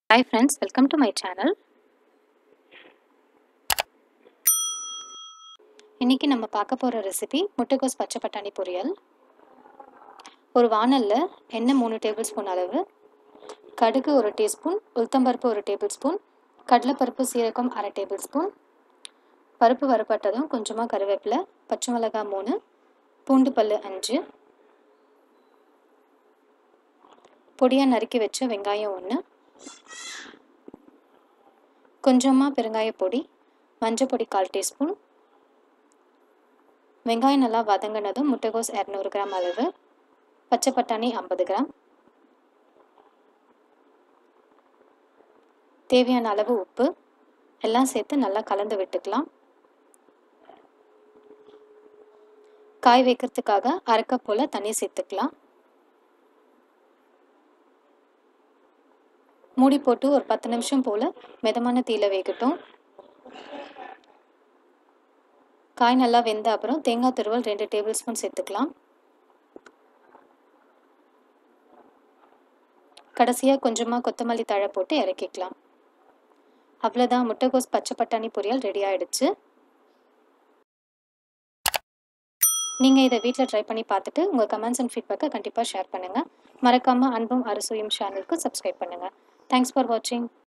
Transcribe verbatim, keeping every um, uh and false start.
Hi friends, welcome to my channel. இன்னைக்கு நம்ம பார்க்க போற ரெசிபி முட்டைகோஸ் பச்சை பட்டாணி பொரியல். ஒரு வாணல்ல எண்ணெய் மூணு டேபிள் ஸ்பூன் அளவு, கடுகு ஒரு டீஸ்பூன், உளுத்தம்பருப்பு ஒரு டேபிள் ஸ்பூன், கடலைப்பருப்பு சீரகம் அரை டேபிள் ஸ்பூன், பருப்பு வறுபட்டதும் கொஞ்சமாக கருவேப்பிலை, பச்சை மிளகாய் மூணு, பூண்டு பல்லு அஞ்சு, பொடியாக நறுக்கி வச்ச வெங்காயம் ஒன்று, கொஞ்சமாக பெருங்காய பொடி, மஞ்சள் பொடி கால் டீஸ்பூன். வெங்காயம் நல்லா வதங்கினதும் முட்டைகோஸ் இரநூறு கிராம் அளவு, பச்சை பட்டாணி ஐம்பது கிராம், தேவையான அளவு உப்பு எல்லாம் சேர்த்து நல்லா கலந்து விட்டுக்கலாம். காய் வைக்கிறதுக்காக அரை கப் போல் தண்ணி சேர்த்துக்கலாம். மூடி போட்டு ஒரு பத்து நிமிஷம் போல் மிதமான தீயில வேகட்டும். காய் நல்லா வெந்த அப்புறம் தேங்காய் துருவல் ரெண்டு டேபிள் ஸ்பூன் சேர்த்துக்கலாம். கடைசியாக கொஞ்சமாக கொத்தமல்லி தழை போட்டு இறக்கிக்கலாம். அவ்வளோதான், முட்டைகோஸ் பச்சை பட்டாணி பொரியல் ரெடி ஆகிடுச்சு. நீங்கள் இதை வீட்டில் ட்ரை பண்ணி பார்த்துட்டு உங்கள் கமெண்ட்ஸ் அண்ட் ஃபீட்பேக்கை கண்டிப்பாக ஷேர் பண்ணுங்கள். மறக்காமல் அன்பும் அரசூயும் சேனலுக்கு சப்ஸ்கிரைப் பண்ணுங்கள். தேங்க்ஸ் ஃபார் வாட்சிங்.